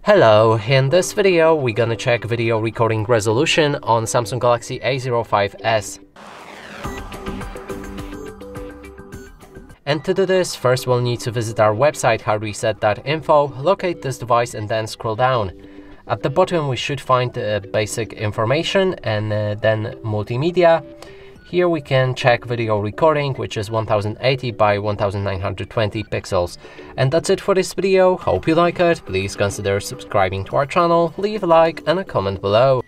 Hello, in this video we're gonna check video recording resolution on Samsung Galaxy A05s. And to do this, first we'll need to visit our website hardreset.info, locate this device and then scroll down. At the bottom we should find basic information and then multimedia. Here we can check video recording, which is 1080 by 1920 pixels. And that's it for this video. Hope you like it. Please consider subscribing to our channel, leave a like and a comment below.